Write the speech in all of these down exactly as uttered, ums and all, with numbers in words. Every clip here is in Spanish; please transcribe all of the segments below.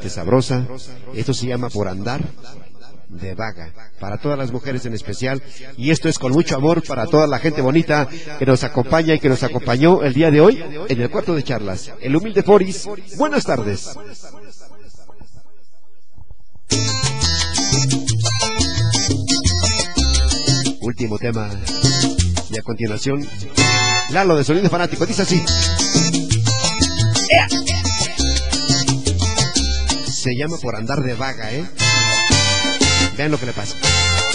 verdaderamente sabrosa. Esto se llama Por Andar de Vaga, para todas las mujeres en especial, y esto es con mucho amor para toda la gente bonita que nos acompaña y que nos acompañó el día de hoy en el cuarto de charlas. El humilde Foris, buenas tardes. Último tema, y a continuación Lalo de Sonido Fanático, dice así. ¡Ea! Se llama Por Andar de Vaga, ¿eh? Vean lo que le pasa.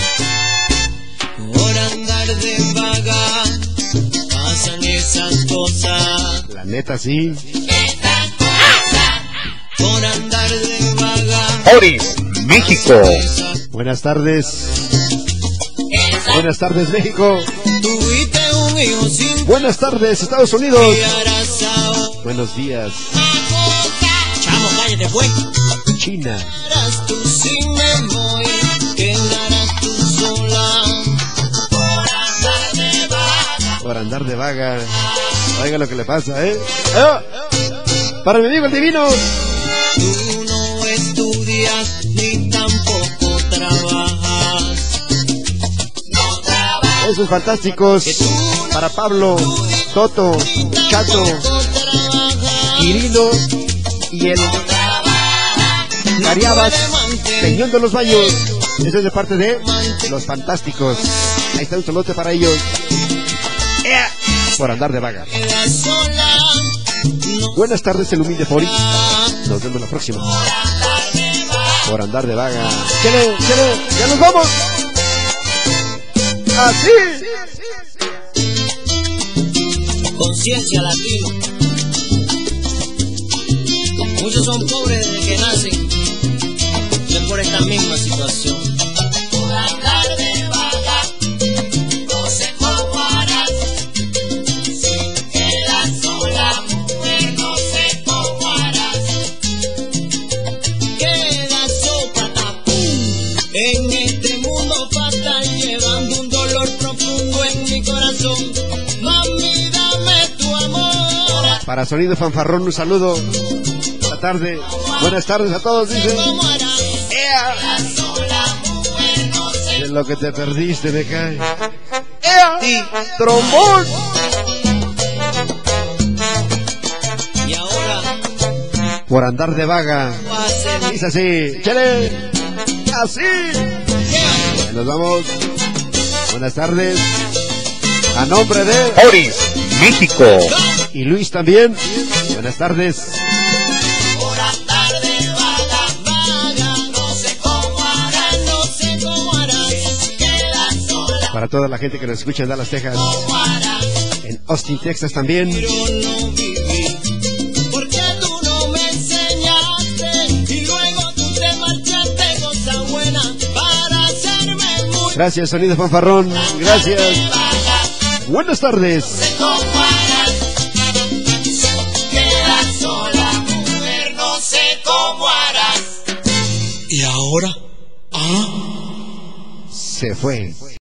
Por andar de vaga pasan esas cosas. La neta, sí. Esas cosas. Por andar de vaga. Foris, México. Buenas tardes. Esas. Buenas tardes, México. Tuviste un hijo sin. Buenas tardes, Estados Unidos. Arazao. Buenos días, Chamo, cállate, pues. China. Eras tú sin me voy. Quedarás tú sola. Por andar de vaga. Por andar de vaga. Oiga lo que le pasa, ¿eh? ¡Ah! Para mi amigo el divino. Tú no estudias ni tampoco trabajas. No trabajas. Esos fantásticos. Para Pablo, Toto, Chato, Quirino y el Cariabas, Peñón de los Baños. Eso es de parte de los fantásticos. Ahí está un saludo para ellos. ¡Ea! Por andar de vaga. Buenas tardes, el humilde Foris. Nos vemos la próxima. Por andar de vaga. ¡Chele, chele! ¡Ya nos vamos! ¡Así! Conciencia latino. Muchos son pobres desde que nacen. Ven por esta misma situación. Por andar de vaga, no sé cómo harás. Si quedas sola, mujer, no sé cómo harás. Quedas sopa tapón en este mundo fatal, llevando un dolor profundo en mi corazón. Mami, dame tu amor. Para Sonido Fanfarrón, un saludo. Esta tarde. Buenas tardes a todos, dice. ¡Ea! De lo que te perdiste, me cae. ¡Ea! Sí. ¡Trombón! Y ahora Por andar de vaga. va a ser. Dice así. ¡Chale! ¡Así! Ya nos vamos. Buenas tardes. A nombre de Foris, México. y Luis también. Buenas tardes. Por andar de vaga, vaga, no sé cómo harás, no sé cómo harás. Quedas sola, Para toda la gente que nos escucha en Dallas, Texas. ¿cómo harás? En Austin, Texas también. Pero no viví, porque tú no me enseñaste. Y luego tú te marchaste, cosa buena, para hacerme muy. Gracias, Sonido Fanfarrón. Gracias. Buenas tardes. ¿Cómo harás? Quedas sola, mujer, no sé cómo harás. Y ahora, ah. Se fue.